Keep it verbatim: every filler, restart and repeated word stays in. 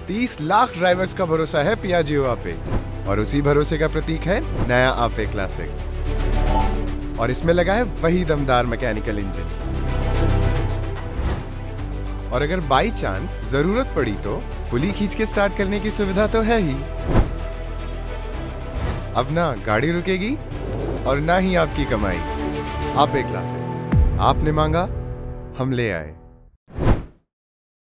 तीस लाख ड्राइवर्स का भरोसा है पियाजिओ आपे, और उसी भरोसे का प्रतीक है नया आपे क्लासिक। और इसमें लगा है वही दमदार मैकेनिकल इंजन। और अगर बाई चांस जरूरत पड़ी तो पुली खींच के स्टार्ट करने की सुविधा तो है ही। अब ना गाड़ी रुकेगी और ना ही आपकी कमाई। आपे क्लासिक, आपने मांगा हम ले आए।